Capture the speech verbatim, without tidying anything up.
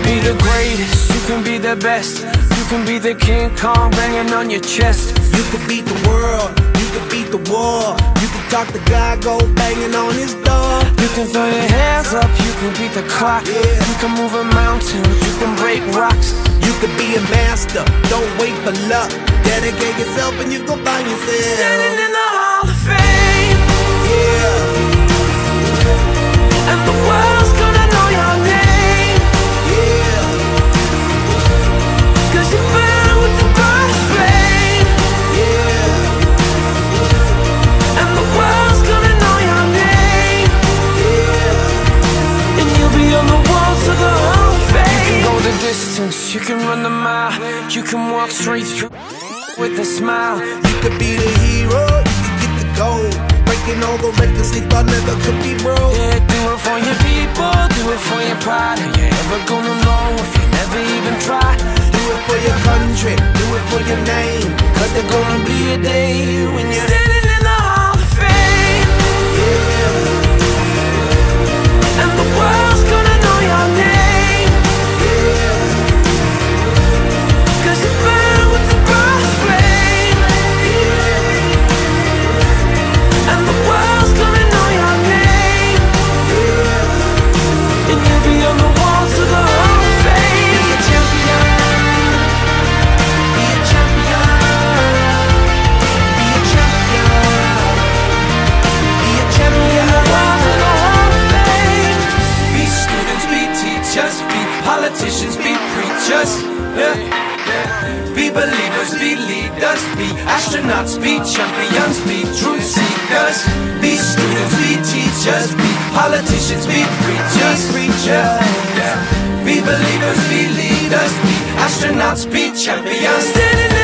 be the greatest, you can be the best. You can be the King Kong banging on your chest. You can beat the world, you can beat the war. You can talk to God, go banging on his door. You can throw your hands up, you can beat the clock. Yeah. You can move a mountain, you can break rocks. You can be a master, don't wait for luck. Dedicate yourself and you go find yourself Standing in the Hall of Fame. Yeah, And the world's gonna know your name. yeah, Cause you burn with the brightest flame. yeah, And the world's gonna know your name. yeah. And you'll be on the walls of the Hall of Fame. You can go the distance, you can run the mile. You can walk straight through with a smile. You could be the hero, you could get the gold. Breaking all the records they thought never could be broke. Yeah, do it for your people, do it for your pride. Are you ever gonna know if you never even try? Do it for your country, do it for your name. Cause there's gonna be a day when you're standing in the Hall of Fame. Yeah, And the world's gonna know your name. yeah, Cause you burn with the brightest flame. And the world's gonna know your name. And you'll be on the walls of the Hall of Fame. be a champion, be a champion, be a champion, be a champion. Walls of the Hall of Fame. Be students, be teachers, be politicians, be preachers, yeah. Be believers, be leaders, be astronauts, be champions, be truth seekers. Be students, be teachers, be politicians, be preachers, preachers, yeah. Be believers, be leaders, be astronauts, be champions. Standing